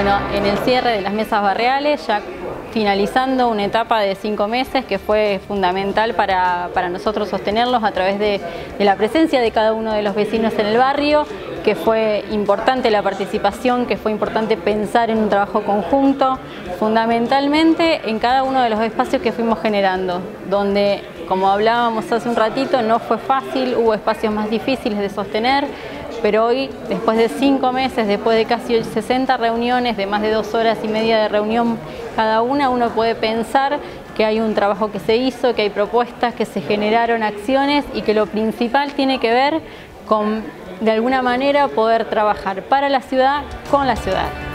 Bueno, en el cierre de las mesas barriales, ya finalizando una etapa de 5 meses que fue fundamental para nosotros sostenerlos a través de la presencia de cada uno de los vecinos en el barrio, que fue importante la participación, que fue importante pensar en un trabajo conjunto, fundamentalmente en cada uno de los espacios que fuimos generando, donde, como hablábamos hace un ratito, no fue fácil, hubo espacios más difíciles de sostener, pero hoy, después de 5 meses, después de casi 60 reuniones, de más de 2 horas y media de reunión cada una, uno puede pensar que hay un trabajo que se hizo, que hay propuestas, que se generaron acciones y que lo principal tiene que ver con, de alguna manera, poder trabajar para la ciudad, con la ciudad.